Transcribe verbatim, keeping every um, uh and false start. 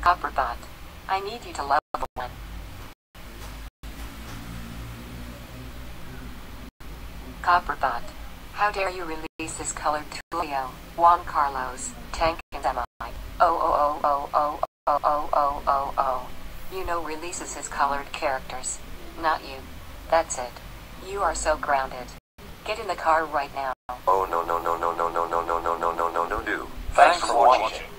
Copperpot, I need you to level one. Copperpot, how dare you release this colored Tulio, Juan Carlos, Tank and Semi. Oh oh oh oh oh oh oh oh oh oh. You know releases his colored characters. Not you. That's it. You are so grounded. Get in the car right now. Oh no no no no no no no no no no no no no. Thanks for watching.